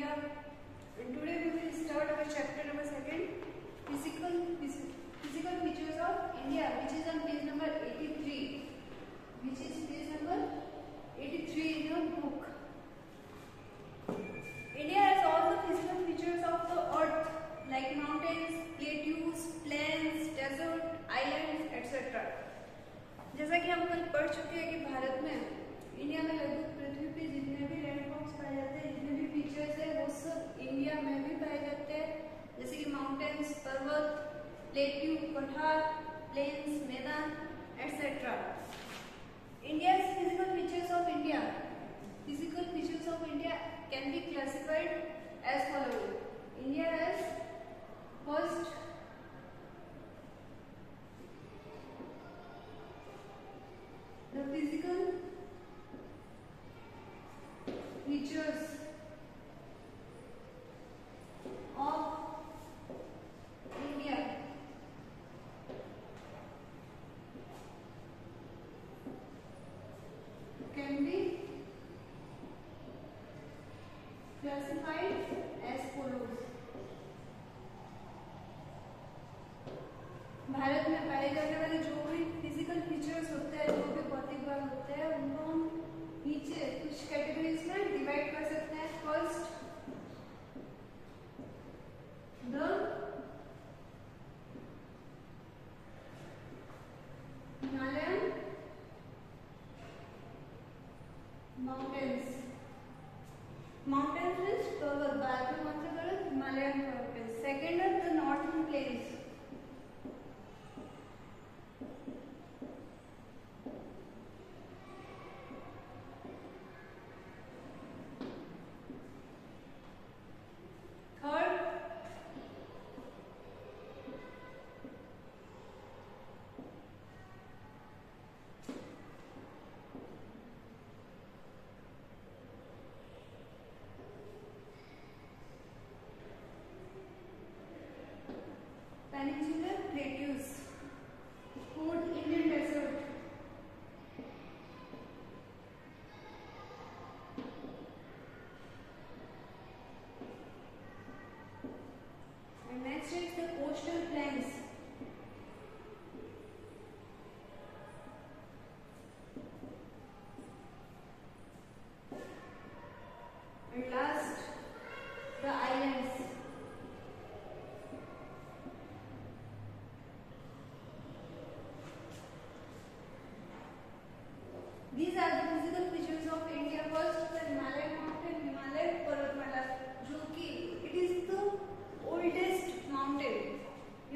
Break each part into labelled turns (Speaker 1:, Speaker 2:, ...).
Speaker 1: India, and today we will start our chapter number 2, physical features of India, which is on page number 83, which is page number 83 in your book. India has all the physical features of the earth like mountains, plateaus, plains, desert, islands, etc. जैसा कि हम कल पढ़ चुके हैं कि भारत में India में लगभग पृथ्वी पे जितने भी लैंडफॉर्म्स पाए जाते हैं, जितने भी फीचर्स है, वो सब इंडिया में भी पाए जाते हैं, जैसे कि माउंटेन्स, पर्वत, प्लेट्यू, पठार, प्लेन्स, मैदान, etcetera. India's physical features of India. Physical features of India can be classified as follows. India has first the physical features of India can be classified as follows. Bharat में पाए जाने वाले जो भी physical features होते हैं, जो भी भौतिक भाग होते हैं, उनको हम नीचे कुछ कैटेगरीज में डिवाइड कर सकते हैं. First, the Himalayan mountains. Mountains means पर्वत. बाद में कौन सा करें? Himalayan mountains. सेकेंड है the northern plains. Peninsular plateaus, fourth Indian desert, and next is the coastal plains. And last, the islands. These are the physical features of India. First, the Himalayan mountain, Himalaya Parvatmala, जो कि it is the oldest mountain.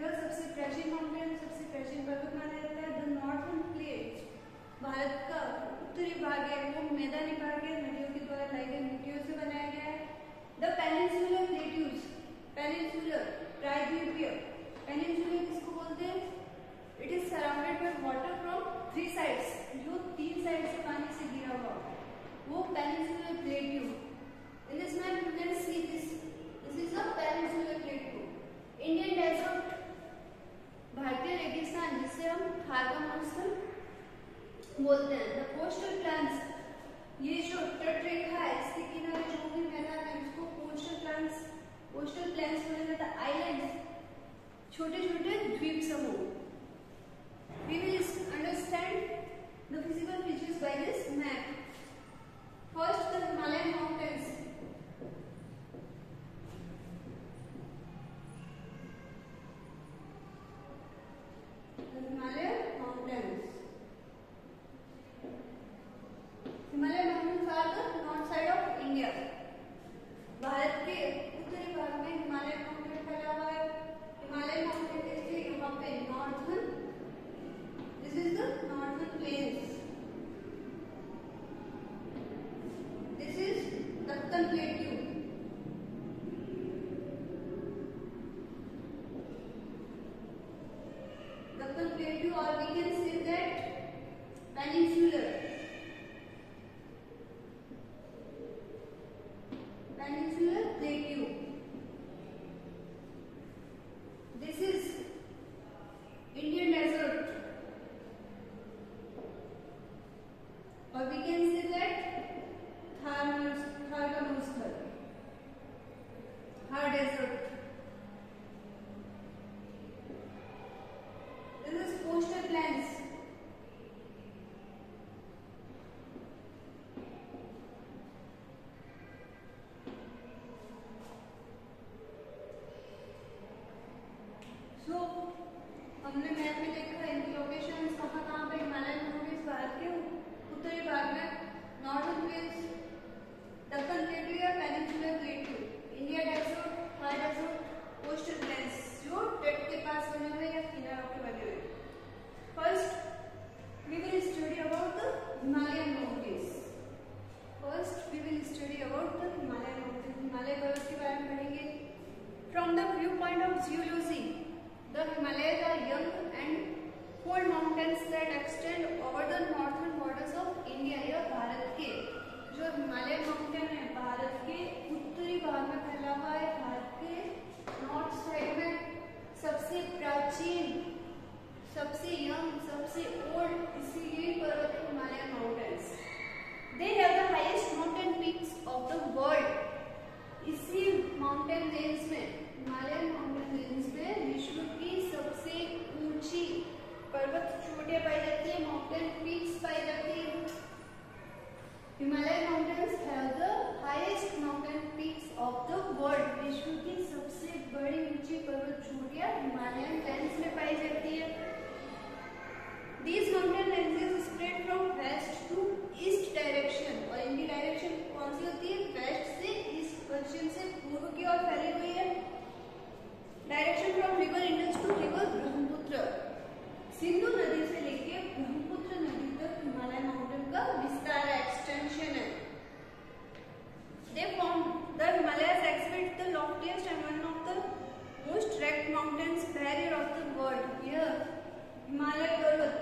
Speaker 1: of zoology, the Himalayas are young and cold mountains that extend over the northern borders of India. यह भारत के जो Himalaya mountain है भारत के उत्तरी भाग में फैला हुआ है। भारत के नॉर्थ साइड में सबसे प्राचीन, सबसे यंग, सबसे ओल्ड इसीलिए पर्वत Himalayan mountains. They have the highest mountain peaks of the world. इसी माउंटेन रेंज में, हिमालयन माउंटेन रेंज में विश्व की सबसे ऊंची पर्वत चोटियां पाई जाती है, माउंटेन पीक्स पाई जाती है। Himalayan mountains have the highest mountain peaks of the world. विश्व की सबसे बड़ी ऊंची पर्वत चोटियां हिमालयन रेंज में पाई जाती है। These mountain ranges spread from west to east direction, और इनकी डायरेक्शन कौन सी होती है? वेस्ट से ईस्ट, पश्चिम से पूर्व की ओर फैली हुई है। Direction from river Indus to river Brahmaputra, Sindhu नदी से लेके ब्रह्मपुत्र नदी तक हिमालय माउंटेन का विस्तार है, एक्सटेंशन है। They form the Himalayas exhibit the loftiest and one of the most rugged mountains barrier of the world. यह हिमालय पर्वत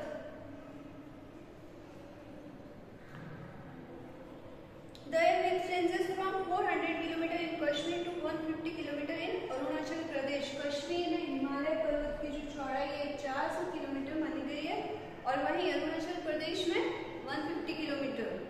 Speaker 1: The width ranges from 400 km in Kashmir to 150 km in Arunachal Pradesh. Kashmir में हिमालय पर्वत की जो चौड़ाई है 400 किलोमीटर मानी गई है, और वहीं अरुणाचल प्रदेश में 150 किलोमीटर।